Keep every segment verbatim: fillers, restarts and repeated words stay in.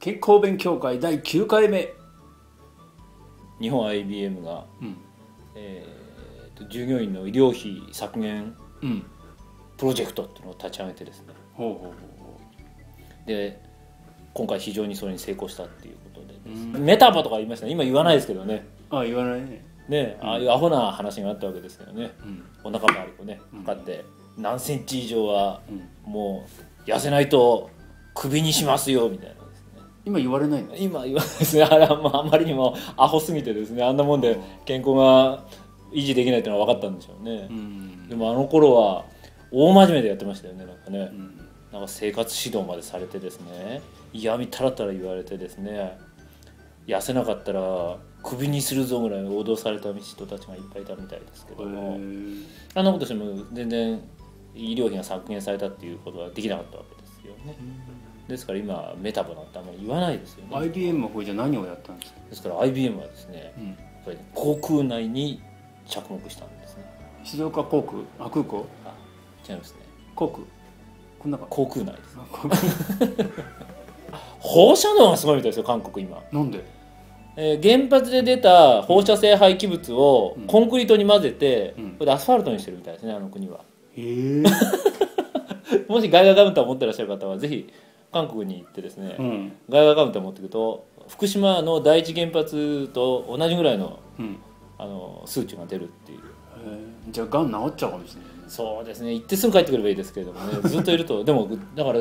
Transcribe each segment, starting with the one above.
健康勉強会だいきゅうかいめ。 日本 アイビーエム が、 うんえー、と従業員の医療費削減うんプロジェクトっていうのを立ち上げてですね、 ほうほうほうで今回非常にそれに成功したっていうことでですね、 うんメタボとか言いましたね。今言わないですけどね、 あ、言わないね。 ね、ああいうアホな話があったわけですよね。 うんお腹周りをね測って何センチ以上はうんもう痩せないとクビにしますよみたいなですね。 今言われないの？ 今言わないですね。あれはもうあんまりにもアホすぎてですね、あんなもんで健康が維持できないっていうのは分かったんでしょうね。 うんでもあの頃は大真面目でやってましたよね。なんかね、 うんなんか生活指導までされてですね、嫌味たらたら言われてですね、痩せなかったらクビにするぞぐらい脅された人たちがいっぱいいたみたいですけども、あんなことしても全然医療費が削減されたっていうことはできなかったわけですよね。ですから今メタボなんてあんまり言わないですよね。 アイビーエム はこれじゃ何をやったんですか？ ですから アイビーエム はですね、 うんやっぱり航空内に着目したんですね。 静岡航空、あ、空港、 あ、違いますね。 航空、こんなか航空内です。 あ航空放射能がすごいみたいですよ、韓国今。 なんで？ えー原発で出た放射性廃棄物をうんコンクリートに混ぜて、 うんこれでアスファルトにしてるみたいですね、あの国は。 へえもしガイガーカウンターを持ってらっしゃる方はぜひ韓国に行ってですね、 うんガイガーカウンターを持っていくと福島の第一原発と同じぐらいの、 うんあの数値が出るっていう。 へえ、じゃあがん治っちゃうかもしれないね。 そうですね、行ってすぐ帰ってくればいいですけれどもね、ずっといるとでもだから、うん、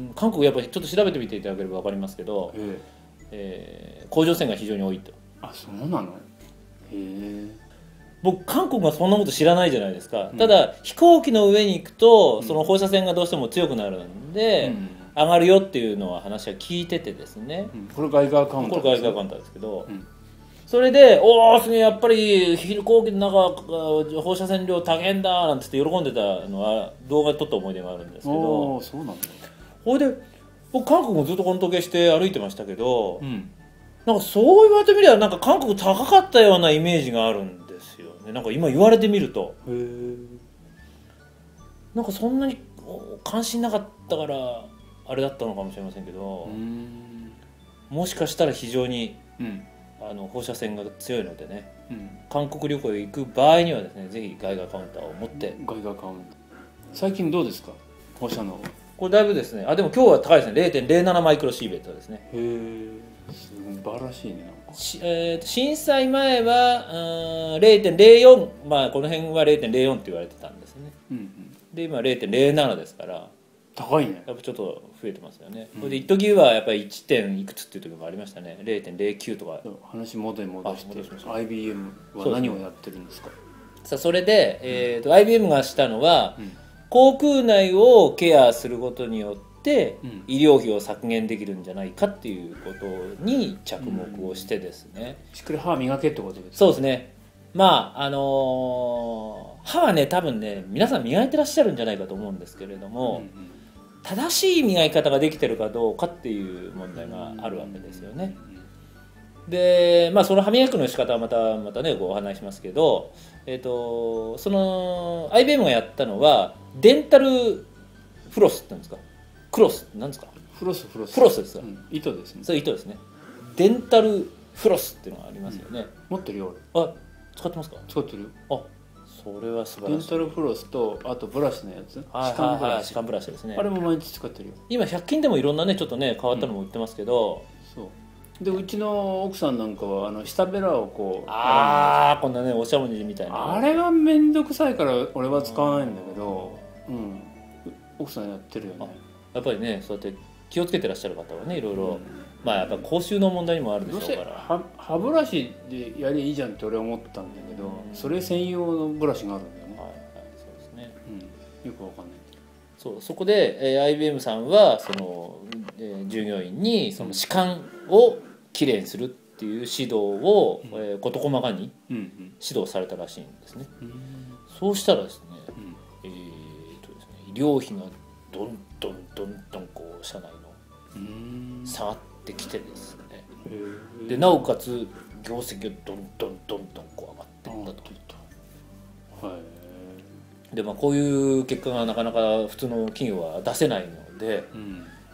韓国やっぱりちょっと調べてみていただければ分かりますけど、 へえ、 えー甲状腺が非常に多いと。 あ、そうなの？へえ、 僕韓国はそんなこと知らないじゃないですか、 うんただ飛行機の上に行くと、 うんその放射線がどうしても強くなるんで、 うん上がるよっていうのは話は聞いててですね、 うん、これガイガーカウンターこれ外貨カウンターですけど、 うんそれでおおすげえやっぱり飛行機の中放射線量大変だなんて言って喜んでたのは動画撮った思い出があるんですけど、 おー、そうなんだ。 ほいで僕韓国もずっとこの時計して歩いてましたけど、 うんなんかそう言われてみればなんか韓国高かったようなイメージがあるんですよね。なんか今言われてみるとへえ、 なんかそんなにお関心なかったからあれだったのかもしれませんけど、 うんもしかしたら非常にうんあの放射線が強いのでね、 うん、 韓国旅行へ行く場合にはですね、ぜひガイガーカウンターを持って。 ガイガーカウンター最近どうですか、放射能？ これだいぶですね、あでも今日は高いですね。 れいてんれいなな マイクロシーベルトですね。 へえ、素晴らしいね。なんかしえーと震災前はうーん れいてんれいよん、まあこの辺は れいてんれいよん って言われてたんですね。 うんうん、 で今 れいてんれいなな ですから高いね。 やっぱちょっと増えてますよね。 うんそれで一時はやっぱりいちてんいくつっていう時もありましたね。 れいてんれいきゅう とか。 話戻り戻してあ戻しましょうアイビーエム は何をやってるんですか？ さあそれで、えーと アイビーエム がしたのは、 うん航空内をケアすることによってうん医療費を削減できるんじゃないかっていうことに着目をしてですね、 しっかり歯磨けってことですか？ そうですね。まああのー歯はね多分ね皆さん磨いてらっしゃるんじゃないかと思うんですけれども、 うんうん正しい磨き方ができてるかどうかっていう問題があるわけですよね。でまあその歯磨きの仕方はまたまたねこうお話しますけど、えー、とその アイビーエム がやったのはデンタルフロスって言うんですか、クロスって何ですか？ フロスフロスフロスですか、 うん糸ですね。 それ糸ですね。デンタルフロスっていうのがありますよね、 持ってるよあ使ってますか？ 俺使ってるよ。 あそれは素晴デらしい。 ンタルフロスとあとブラシのやつ、 はい歯間ブはいはい、 ラシ、 歯間ブラシですね。 あれも毎日使ってるよ。 今ひゃく均でもいろんなねちょっとね変わったのも売ってますけど、 そうでうちの奥さんなんかはあの下ベラをこうああこんなねおしゃもじみたいなあれが面倒くさいから俺は使わないんだけど、うん奥さんやってるよね。 やっぱりねそうやって気をつけてらっしゃる方はねいろいろ、 うんまあやっぱ口臭の問題にもあるでどうせしょうから歯歯ブラシでやりゃいいじゃんって俺は思ったんだけど、 うんそれ専用のブラシがあるんだよね。 はいはいそうですね。 うん、よくわかんない。 そうそこで、えー、アイビーエム さんはその、えー従業員にその歯間をきれいにするっていう指導を、 うんえー事細かにうん指導されたらしいんですね。 うんそうしたらですね、 うんえーとですね医療費がどんどんどんどんこう社内のうん下がってきてですね、 へーでなおかつ業績がどんどんどんどんこう上がっていったと。 はいでまあ、こういう結果がなかなか普通の企業は出せないので、 うん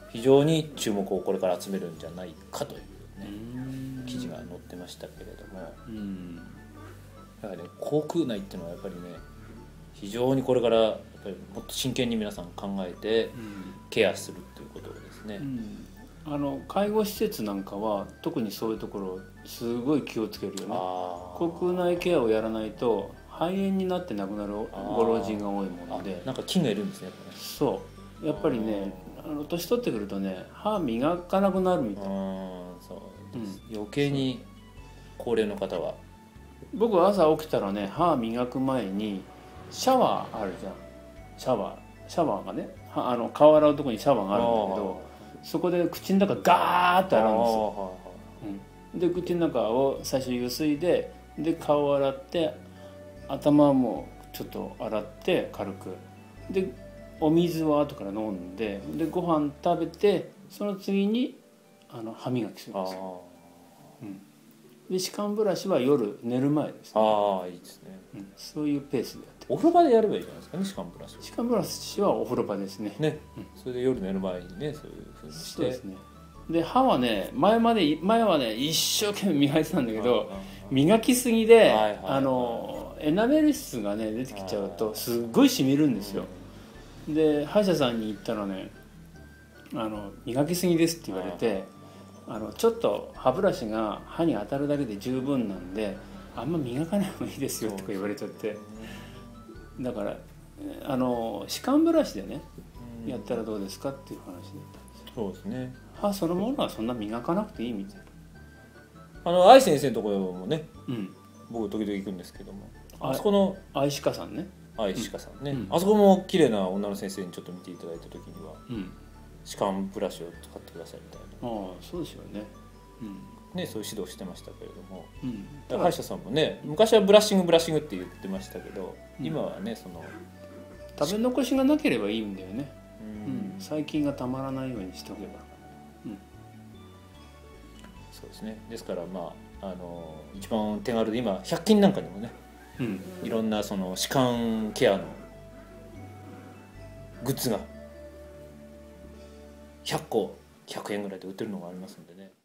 非常に注目をこれから集めるんじゃないかという、ね、 うん記事が載ってましたけれども、 うんやはり、ね、口腔内っていうのはやっぱりね非常にこれからやっぱりもっと真剣に皆さん考えてケアするっていうことをですね、 うんあの介護施設なんかは特にそういうところすごい気をつけるよね。 あ口腔内ケアをやらないと肺炎になって亡くなるご老人が多いもので、 なんか菌がいるんですねやっぱね。 そうやっぱりねあの年取ってくるとね歯磨かなくなるみたい。 うんそうです、うん、余計に高齢の方は僕は朝起きたらね歯磨く前にシャワーあるじゃん。シャワーシャワーがねあの顔洗うところにシャワーがあるんだけど、そこで口の中ガーッと洗うんですよ、うん、で口の中を最初ゆすいでで顔を洗って頭もちょっと洗って軽くでお水を後から飲んででご飯食べてその次にあの歯磨きするんですよ、うん、で歯間ブラシは夜寝る前です、ね、 ああいいですね、 うん、そういうペースでやってお風呂場でやればいいじゃないですかね歯間ブラシ歯間ブラシはお風呂場ですねね、うん、それで夜寝る前にねそういうふうにしてそうですね。で歯はね前まで前はね一生懸命磨いてたんだけど磨きすぎで、はいはいはい、あのエナメル質がね出てきちゃうとすっごいしみるんですよ、うん、で歯医者さんに行ったらねあの磨きすぎですって言われて、はいはい、あのちょっと歯ブラシが歯に当たるだけで十分なんであんま磨かない方がいいですよとか言われちゃってだからあの歯間ブラシでねやったらどうですかっていう話だったんですよ。 そうですね。 歯そのものはそんな磨かなくていいみたいな。 あの愛先生のところもね、うん、僕時々行くんですけども、あそこの愛歯科さんね、 愛歯科さんね、 うん、 あそこも綺麗な女の先生にちょっと見ていただいた時には、うん、歯間ブラシを使ってくださいみたいな。 ああそうですよね。うんね、そういう指導してましたけれども、 うん、 だから歯医者さんもね昔はブラッシングブラッシングって言ってましたけど、うん、今はねその食べ残しがなければいいんだよね、うんうん、細菌がたまらないようにしておけば、うん、 そうですね。ですからまああの一番手軽で今ひゃく均なんかにもね、うん、いろんなその歯間ケアのグッズがひゃっこひゃくえんぐらいで売ってるのがありますんでね。